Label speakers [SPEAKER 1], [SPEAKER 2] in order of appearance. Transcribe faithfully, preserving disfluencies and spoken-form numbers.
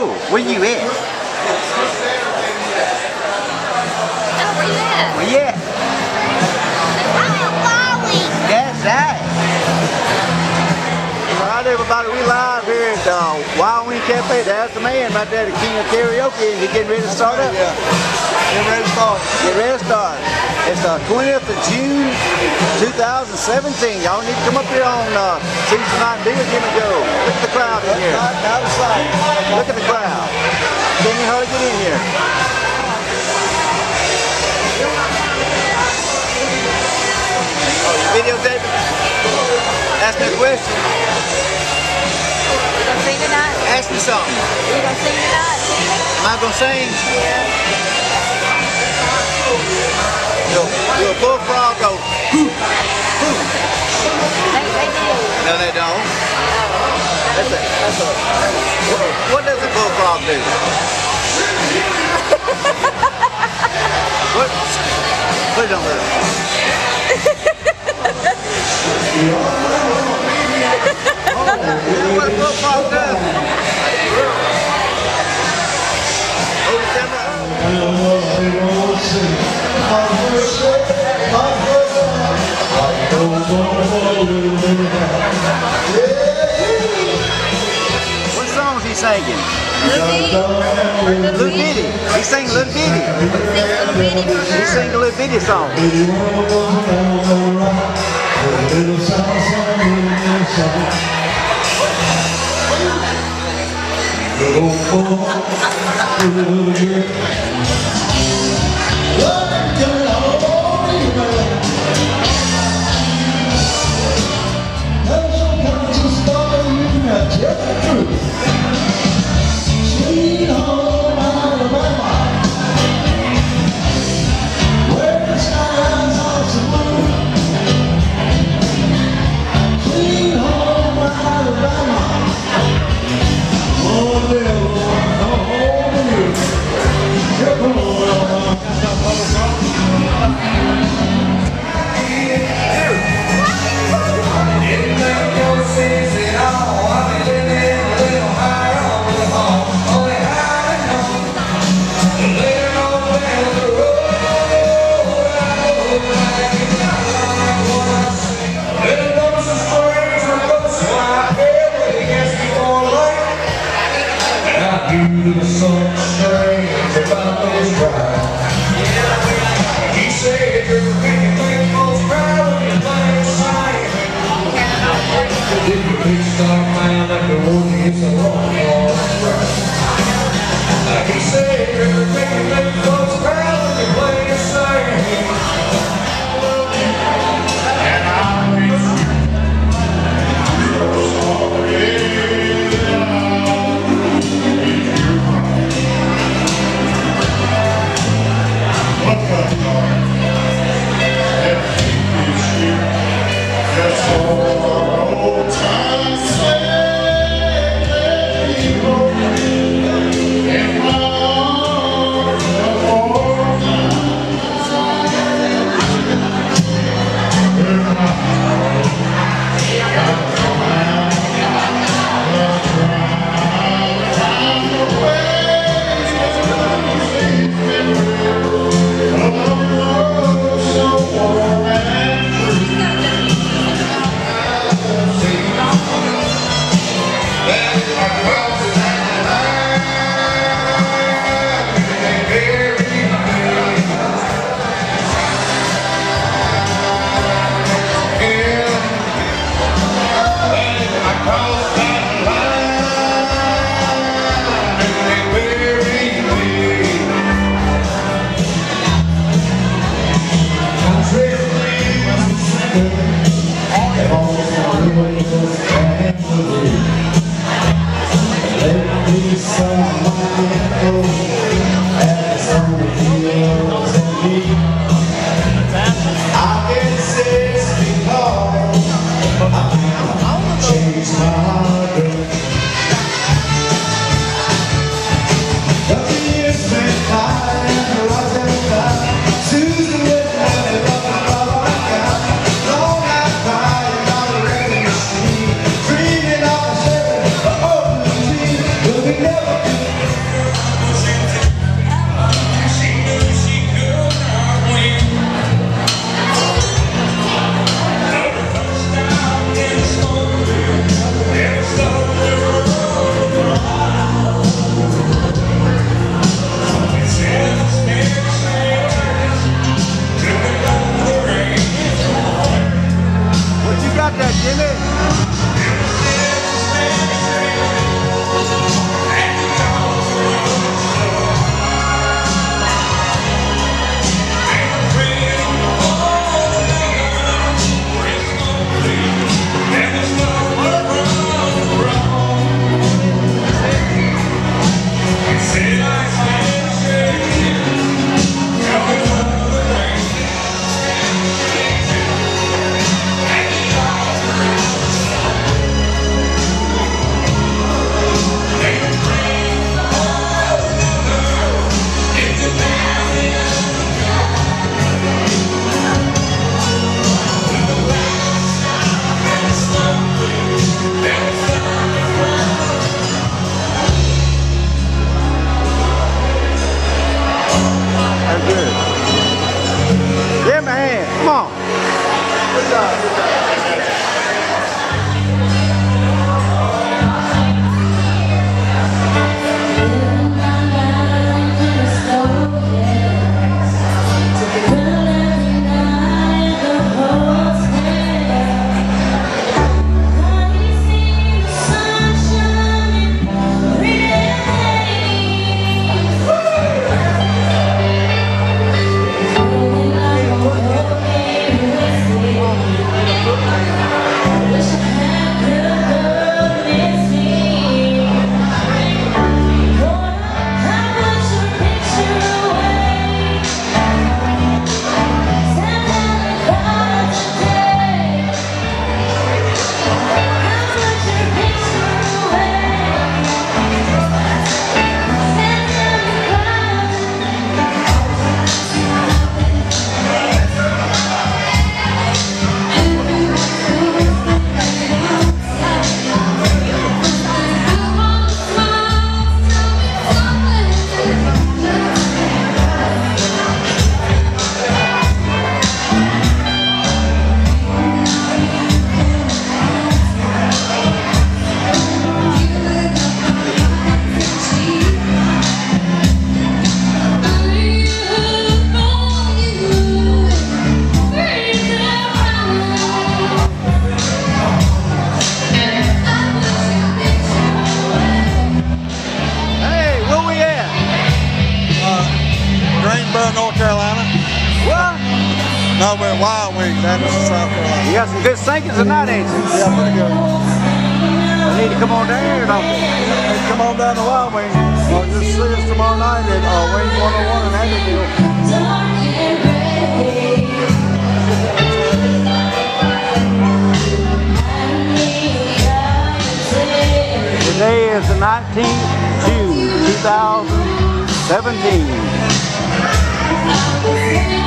[SPEAKER 1] go. Where you at?
[SPEAKER 2] Where you at?
[SPEAKER 1] Where you at?
[SPEAKER 2] I'm at Wally.
[SPEAKER 1] That's right. Alright everybody, we live here at uh, Wild Wing Cafe. That's the man right there, the king of karaoke, and he getting ready to start up.
[SPEAKER 3] Yeah. Get ready to start.
[SPEAKER 1] Get ready to start. It's the twentieth of June, two thousand seventeen. Y'all need to come up here on uh, Tuesday night and be with Jimmy Joe. Look at the crowd in here.
[SPEAKER 3] Not, not a sight.
[SPEAKER 1] Look at the crowd. Can't even hardly get in here. Oh, you videotaping? Ask me a question.
[SPEAKER 2] You gonna sing tonight?
[SPEAKER 1] Ask me something.
[SPEAKER 2] You gonna sing tonight?
[SPEAKER 1] Am I gonna sing?
[SPEAKER 2] Yeah.
[SPEAKER 1] Will, will a bullfrog go, hoo, hoo?
[SPEAKER 2] They, they do.
[SPEAKER 1] No, they don't. That's a, that's a, what, what does a bullfrog do? What? Put it on there. What a bullfrog does? Hold the camera up. What song is he singing? Little Bitty. He sang Little Bitty.
[SPEAKER 2] Little bitty for
[SPEAKER 1] He
[SPEAKER 2] her.
[SPEAKER 1] sang a Little Bitty song.
[SPEAKER 4] Sweet home Alabama, where the skies are so blue. Sweet home Alabama, oh little home you. Come on, the sunshine, the bottle's dry. He said you're making things most proud when you're playing sight. Did you big star man like the one gets a long right? He said you're making things most proud when you're playing sight. And I miss you. Oh,
[SPEAKER 1] That's good. Give me a hand. Come on.
[SPEAKER 3] Good job. North Carolina.
[SPEAKER 1] What?
[SPEAKER 3] No, we're in Wild Wings, Anderson, South Carolina.
[SPEAKER 1] You got some good sinkers tonight, ain't you?
[SPEAKER 3] Yeah, pretty good.
[SPEAKER 1] They need to come on down here, don't they?
[SPEAKER 3] Hey, come on down to Wild Wings. Or just see us tomorrow night at uh, Wings one oh one in Andersonville.
[SPEAKER 1] Today is the nineteenth of June, two thousand seventeen.